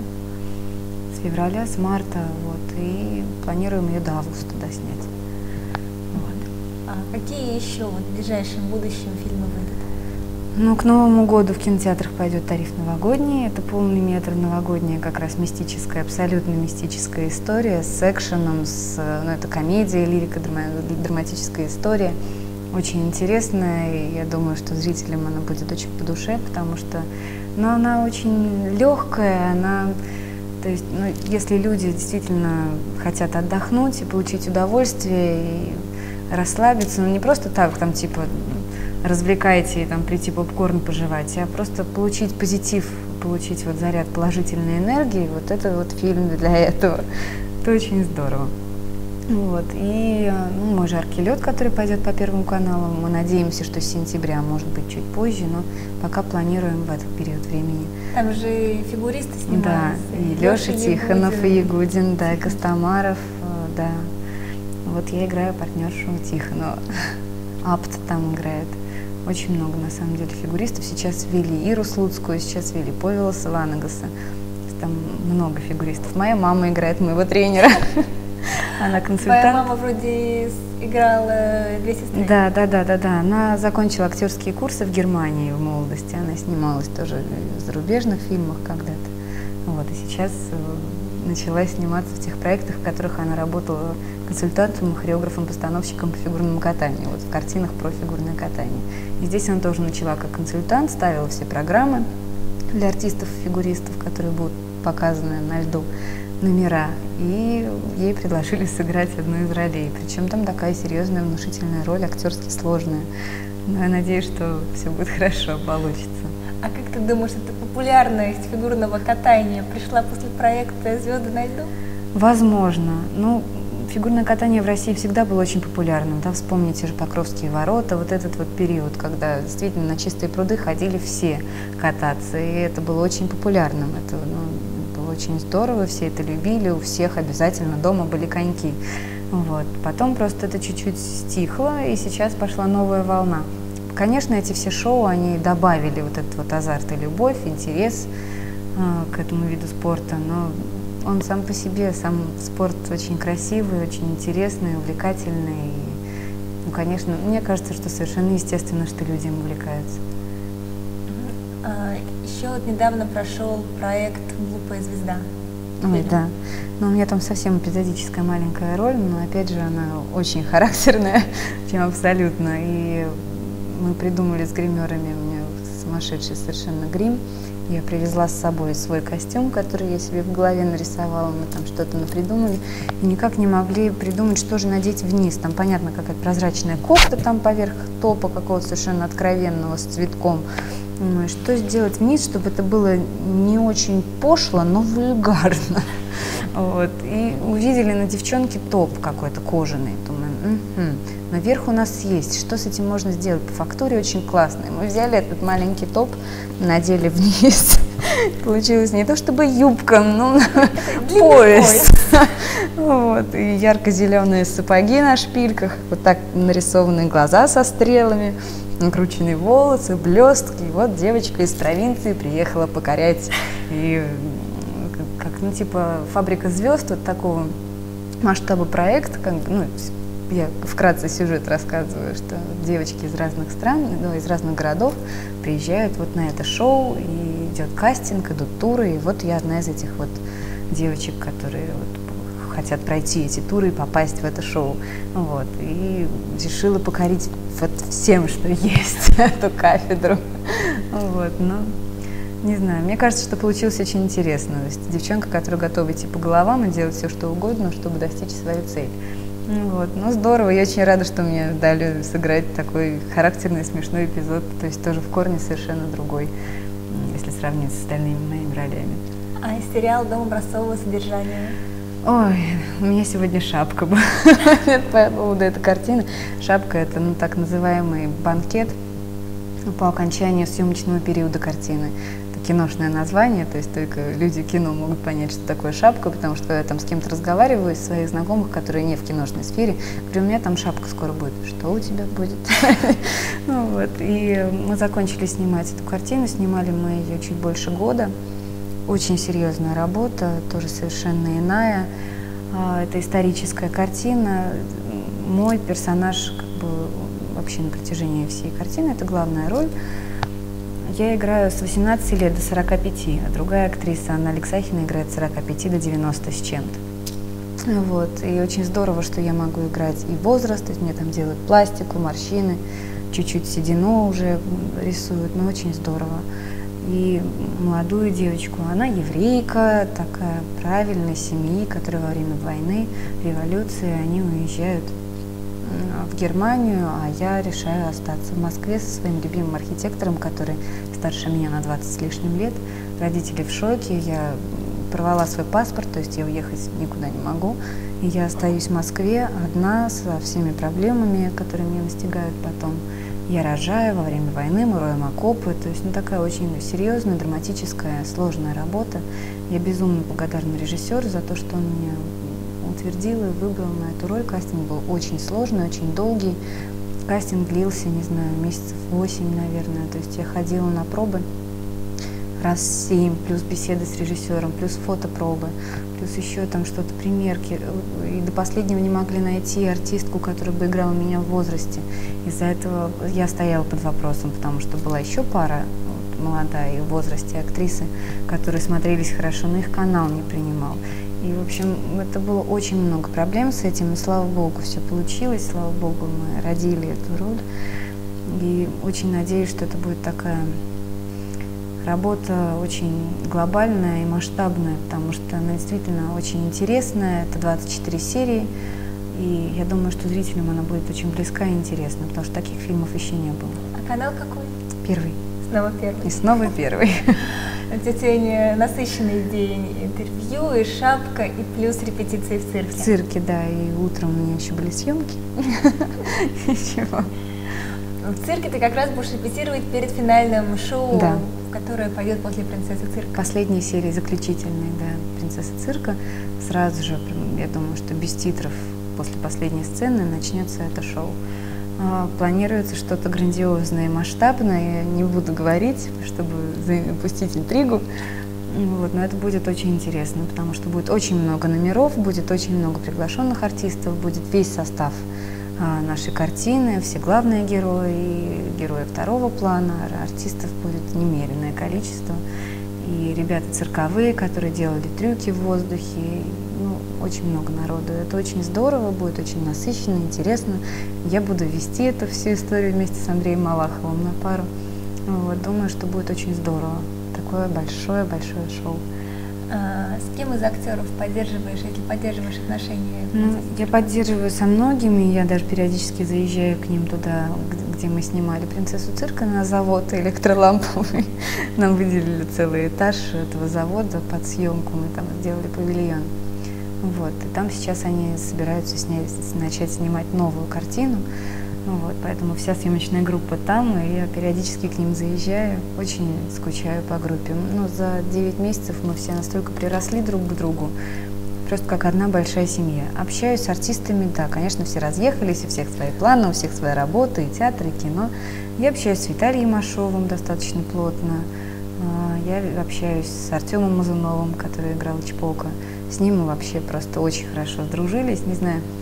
с февраля, с марта, вот, и планируем ее до августа доснять. Вот. А какие еще вот в ближайшем будущем фильмы выйдут? Ну, к Новому году в кинотеатрах пойдет «Тариф новогодний». Это полный метр, новогодняя, как раз мистическая, абсолютно мистическая история с экшеном, ну, это комедия, лирика, драматическая история. Очень интересная, и я думаю, что зрителям она будет очень по душе, потому что, ну, она очень легкая, она, то есть, ну, если люди действительно хотят отдохнуть и получить удовольствие, и расслабиться, ну, не просто так, там, типа, развлекайте и там прийти попкорн пожевать, а просто получить позитив, получить вот заряд положительной энергии, вот это вот фильм для этого. Это очень здорово. Вот. И ну, мой «Жаркий лед», который пойдет по Первому каналу, мы надеемся, что с сентября, может быть, чуть позже, но пока планируем в этот период времени. Там же фигуристы снимаются. Да, и Леша Тихонов, и Ягудин, да, и Костомаров, да. Вот я играю партнершу Тихонова. Апт там играет. Очень много, на самом деле, фигуристов. Сейчас ввели Иру Слуцкую, сейчас ввели Повелоса Ванагаса. Там много фигуристов. Моя мама играет моего тренера. Она консультант. Твоя мама вроде играла «Две сестры». Да. Она закончила актерские курсы в Германии в молодости. Она снималась тоже в зарубежных фильмах когда-то. Вот. И сейчас начала сниматься в тех проектах, в которых она работала консультантом, хореографом, постановщиком по фигурному катанию, вот в картинах про фигурное катание. И здесь она тоже начала как консультант, ставила все программы для артистов и фигуристов, которые будут показаны на льду, номера, и ей предложили сыграть одну из ролей. Причем там такая серьезная, внушительная роль, актерски сложная. Но я надеюсь, что все будет хорошо, получится. А как ты думаешь, эта популярность фигурного катания пришла после проекта «Звезды на льду»? Возможно. Ну, фигурное катание в России всегда было очень популярным. Да? Вспомните же Покровские ворота, вот этот вот период, когда действительно на чистые пруды ходили все кататься, и это было очень популярным. Это было очень здорово, все это любили, у всех обязательно дома были коньки. Вот. Потом просто это чуть-чуть стихло, и сейчас пошла новая волна. Конечно, эти все шоу, они добавили вот этот вот азарт и любовь, интерес к этому виду спорта, но он сам по себе, сам спорт очень красивый, очень интересный, увлекательный. И, ну, конечно, мне кажется, что совершенно естественно, что люди им увлекаются. Еще вот недавно прошел проект «Глупая звезда». Ой, да. Но у меня там совсем эпизодическая маленькая роль, но опять же она очень характерная, прям абсолютно. И мы придумали с гримерами, у меня сумасшедший совершенно грим. Я привезла с собой свой костюм, который я себе в голове нарисовала, мы там что-то напридумали, и никак не могли придумать, что же надеть вниз. Там, понятно, какая-то прозрачная кофта там поверх топа какого-то совершенно откровенного с цветком. Ну, и что сделать вниз, чтобы это было не очень пошло, но вульгарно. Вот. И увидели на девчонке топ какой-то кожаный. Думаем, но верх у нас есть, что с этим можно сделать? По фактуре очень классный. Мы взяли этот маленький топ, надели вниз. Получилось не то чтобы юбка, но пояс. Вот. И ярко-зеленые сапоги на шпильках, вот так нарисованные глаза со стрелами, накрученные волосы, блестки. И вот девочка из провинции приехала покорять. И как, ну, типа «Фабрика звезд», вот такого масштаба проект, как бы, ну, я вкратце сюжет рассказываю, что девочки из разных стран, из разных городов приезжают вот на это шоу, и идет кастинг, идут туры, и вот я одна из этих вот девочек, которые вот хотят пройти эти туры и попасть в это шоу. Вот. И решила покорить вот всем, что есть, эту кафедру. Вот. Но не знаю, мне кажется, что получилось очень интересно. То есть девчонка, которая готова идти по головам и делать все, что угодно, чтобы достичь свою цель. Вот. Ну, здорово, я очень рада, что мне дали сыграть такой характерный, смешной эпизод, то есть тоже в корне совершенно другой, если сравнить с остальными моими ролями. А сериал «Дом образцового содержания»? Ой, у меня сегодня шапка была по поводу этой картины. Шапка – это так называемый банкет по окончанию съемочного периода картины. Киношное название, то есть только люди кино могут понять, что такое шапка, потому что я там с кем-то разговариваю, из своих знакомых, которые не в киношной сфере, говорю, у меня там шапка скоро будет. Что у тебя будет? И мы закончили снимать эту картину, снимали мы ее чуть больше года. Очень серьезная работа, тоже совершенно иная. Это историческая картина. Мой персонаж вообще на протяжении всей картины, это главная роль. Я играю с 18 лет до 45, а другая актриса, Анна Алексахина, играет с 45 до 90 с чем-то. Вот. И очень здорово, что я могу играть и возраст, то есть мне там делают пластику, морщины, чуть-чуть седину уже рисуют, но очень здорово. И молодую девочку, она еврейка, такая правильной семьи, которая во время войны, революции, они уезжают в Германию, а я решаю остаться в Москве со своим любимым архитектором, который старше меня на 20 с лишним лет. Родители в шоке, я порвала свой паспорт, то есть я уехать никуда не могу. И я остаюсь в Москве одна со всеми проблемами, которые меня настигают потом. Я рожаю во время войны, мы роем окопы, то есть такая очень серьезная, драматическая, сложная работа. Я безумно благодарна режиссеру за то, что он меня утвердил и выбрал на эту роль. Кастинг был очень сложный, очень долгий. Кастинг длился, не знаю, месяцев 8, наверное. То есть я ходила на пробы раз 7, плюс беседы с режиссером, плюс фотопробы, плюс еще там что-то, примерки. И до последнего не могли найти артистку, которая бы играла меня в возрасте. Из-за этого я стояла под вопросом, потому что была еще пара молодая и в возрасте актрисы, которые смотрелись хорошо, но их канал не принимал. И, в общем, это было очень много проблем с этим, но, слава богу, все получилось, слава богу, мы родили эту роль. И очень надеюсь, что это будет такая работа очень глобальная и масштабная, потому что она действительно очень интересная, это 24 серии, и я думаю, что зрителям она будет очень близка и интересна, потому что таких фильмов еще не было. А канал какой? Первый. Снова первый. И снова первый. Это сегодня насыщенный день, интервью, и шапка, и плюс репетиции в цирке. В цирке, да, и утром у меня еще были съемки. Ничего. В цирке ты как раз будешь репетировать перед финальным шоу, да, которое пойдет после «Принцессы цирка». Последней серии, заключительной, да, «Принцессы цирка». Сразу же, я думаю, что без титров после последней сцены начнется это шоу. Планируется что-то грандиозное и масштабное, я не буду говорить, чтобы запустить интригу, вот, но это будет очень интересно, потому что будет очень много номеров, будет очень много приглашенных артистов, будет весь состав нашей картины, все главные герои, герои второго плана, артистов будет немеренное количество, и ребята цирковые, которые делали трюки в воздухе, очень много народу. Это очень здорово, будет очень насыщенно, интересно. Я буду вести эту всю историю вместе с Андреем Малаховым на пару. Вот, думаю, что будет очень здорово. Такое большое-большое шоу. С кем из актеров поддерживаешь, если поддерживаешь отношения? Я поддерживаю со многими, я даже периодически заезжаю к ним туда, где мы снимали «Принцессу цирка», на завод электроламповый. Нам выделили целый этаж этого завода под съемку, мы там сделали павильон. Вот, и там сейчас они собираются начать снимать новую картину, вот, поэтому вся съемочная группа там, и я периодически к ним заезжаю, очень скучаю по группе. За 9 месяцев мы все настолько приросли друг к другу, просто как одна большая семья. Общаюсь с артистами, да, конечно, все разъехались, у всех свои планы, у всех своя работа, и театр, и кино. Я общаюсь с Виталием Машовым достаточно плотно, я общаюсь с Артемом Мазуновым, который играл Чпока. С ним мы вообще просто очень хорошо сдружились. Не знаю,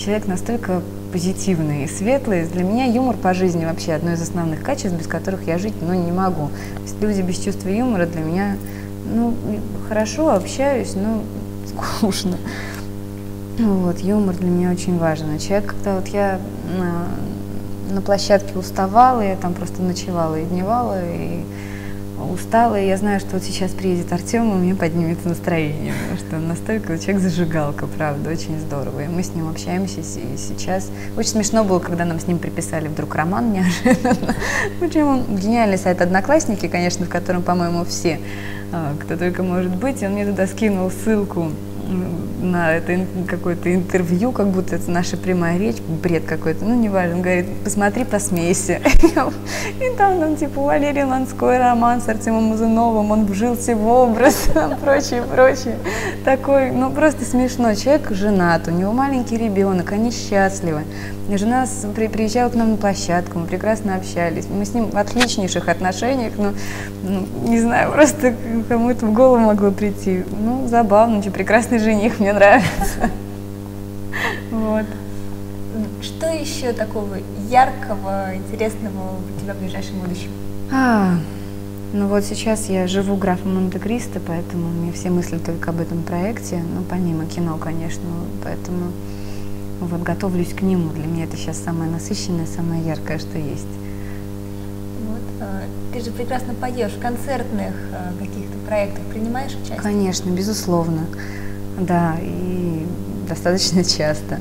человек настолько позитивный и светлый. Для меня юмор по жизни вообще одно из основных качеств, без которых я жить не могу. То есть люди без чувства юмора для меня, хорошо общаюсь, но скучно. Вот, юмор для меня очень важен. Человек, когда вот я на площадке уставала, я там просто ночевала и дневала, и устала, и я знаю, что вот сейчас приедет Артем, и у меня поднимется настроение, потому что он настолько человек зажигалка, правда, очень здорово. И мы с ним общаемся и сейчас. Очень смешно было, когда нам с ним приписали вдруг роман неожиданно. Причем гениальный сайт «Одноклассники», конечно, в котором, по-моему, все, кто только может быть. И он мне туда скинул ссылку на это какое-то интервью, как будто это наша прямая речь, бред какой-то, неважно, он говорит, посмотри, посмейся. И там, типа, у Валерии Ланской роман с Артемом Мазуновым, он вжился в образ, прочее. Такой, просто смешно. Человек женат, у него маленький ребенок, они счастливы. Жена приезжала к нам на площадку, мы прекрасно общались. Мы с ним в отличнейших отношениях, не знаю, просто кому это в голову могло прийти. Забавно, прекрасный жених, мне нравится. Вот. Что еще такого яркого, интересного у тебя в ближайшем будущем? Вот сейчас я живу графом Монте-Кристо, поэтому у меня все мысли только об этом проекте, помимо кино, конечно, поэтому вот готовлюсь к нему. Для меня это сейчас самое насыщенное, самое яркое, что есть. Вот, ты же прекрасно поешь, в концертных каких-то проектах принимаешь участие? Конечно, безусловно, да, и достаточно часто.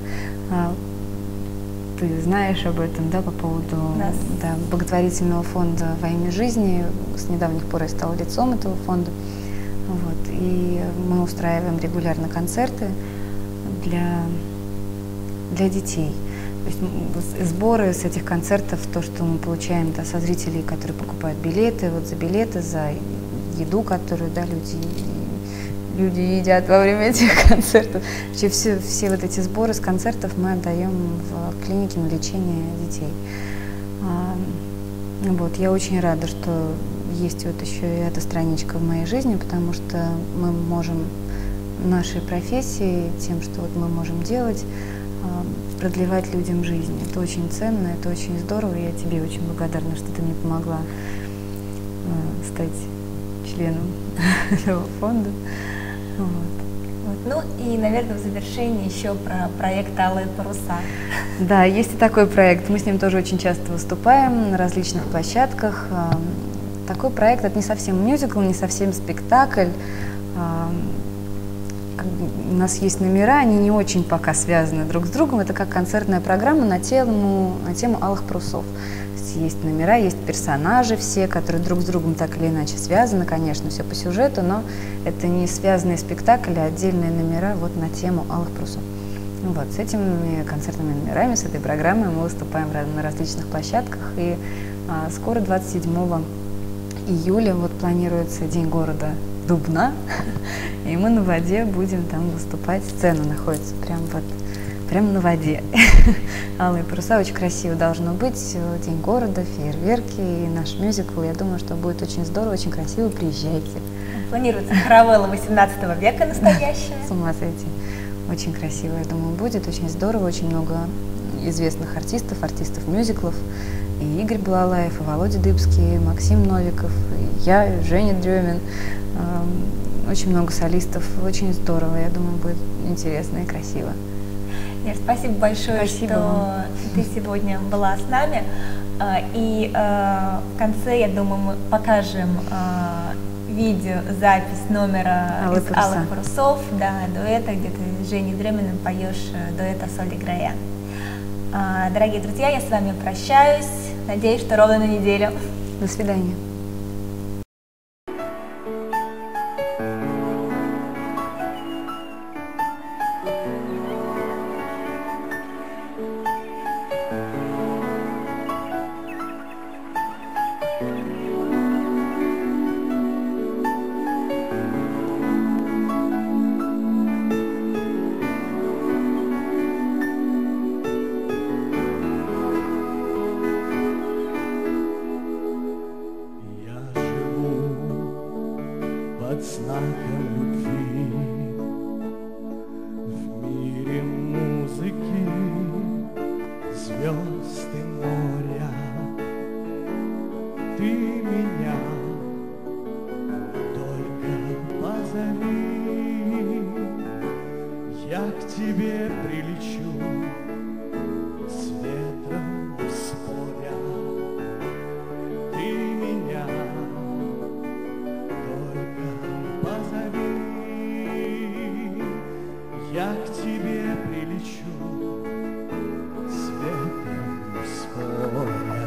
Ты знаешь об этом, да, по поводу благотворительного фонда «Во имя жизни». С недавних пор я стала лицом этого фонда. Вот, и мы устраиваем регулярно концерты для детей. То есть сборы с этих концертов, то, что мы получаем со зрителей, которые покупают билеты, за билеты, за еду, которую люди едят во время этих концертов. Вообще все вот эти сборы с концертов мы отдаем в клинике на лечение детей. Вот, я очень рада, что есть вот еще и эта страничка в моей жизни, потому что мы можем нашей профессией, тем, что вот мы можем делать, продлевать людям жизнь. Это очень ценно, это очень здорово, и я тебе очень благодарна, что ты мне помогла стать членом этого фонда. Вот. И, наверное, в завершении еще про проект «Алые паруса». Да, есть и такой проект. Мы с ним тоже очень часто выступаем на различных площадках. Такой проект — это не совсем мюзикл, не совсем спектакль. У нас есть номера, они не очень пока связаны друг с другом. Это как концертная программа на тему «Алых парусов». Есть номера, есть персонажи все, которые друг с другом так или иначе связаны, конечно, все по сюжету, но это не связанные спектакли, а отдельные номера вот на тему «Алых парусов». Вот, с этими концертными номерами, с этой программой мы выступаем на различных площадках, и скоро, 27 июля, вот планируется День города Дубна, и мы на воде будем там выступать. Сцена находится прям на воде. «Алые паруса», очень красиво должно быть. День города, фейерверки и наш мюзикл. Я думаю, что будет очень здорово, очень красиво. Приезжайте. Планируется каравелла 18 века настоящая. С ума сойти. Очень красиво, я думаю, будет. Очень здорово. Очень много известных артистов мюзиклов. И Игорь Балалаев, и Володя Дыбский, и Максим Новиков, и я, и Женя Дремин. Очень много солистов. Очень здорово. Я думаю, будет интересно и красиво. Лер, спасибо большое, что ты сегодня была с нами. И в конце, я думаю, мы покажем видеозапись номера из «Алых парусов», дуэта, где ты с Женей Дреминым поешь дуэта «Соль и Грая». Дорогие друзья, я с вами прощаюсь. Надеюсь, что ровно на неделю. До свидания. Под знаком любви в мире тебе прилечу, с ветром споря. Ты меня только позови, я к тебе прилечу, с ветром споря.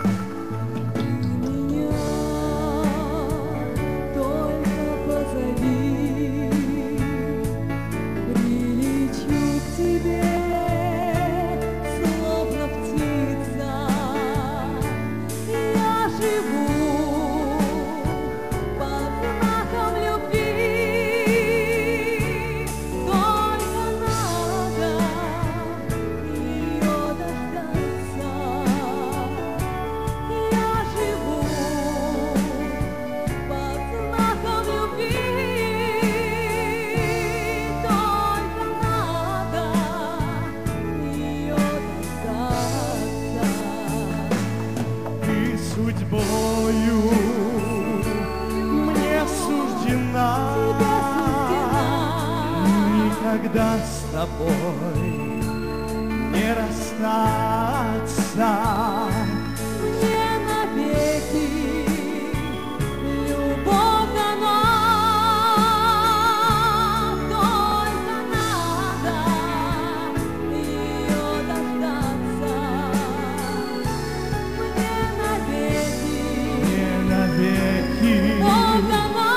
Судьбою мне суждена никогда с тобой не расстаться. Мне навеки любовь дана, только надо ее дождаться. Мне навеки Бог дана,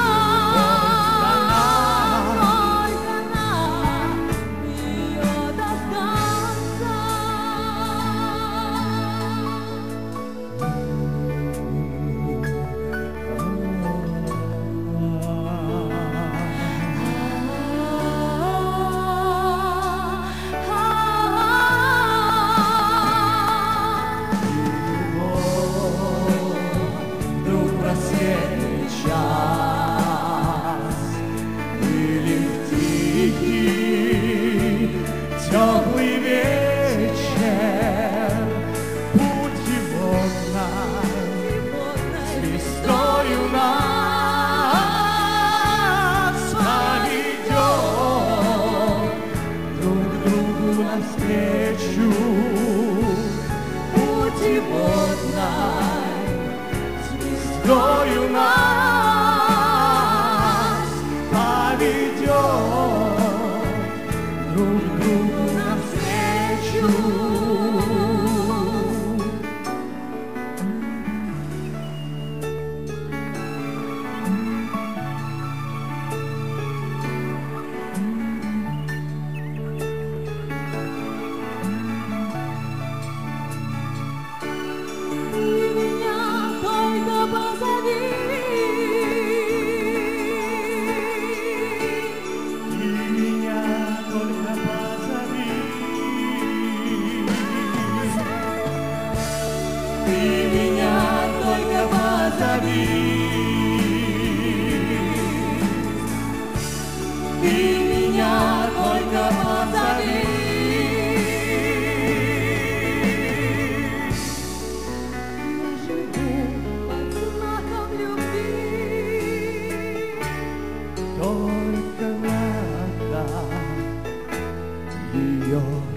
только надо ее дождаться. Вдруг просветлый час или в тихий теплый вечер путь его звездою нас поведет друг другу навстречу. Путь его звездою нас поведет друг другу навстречу. Ты меня только позови, ты меня только позови. Я живу под знаком любви, Только надо ее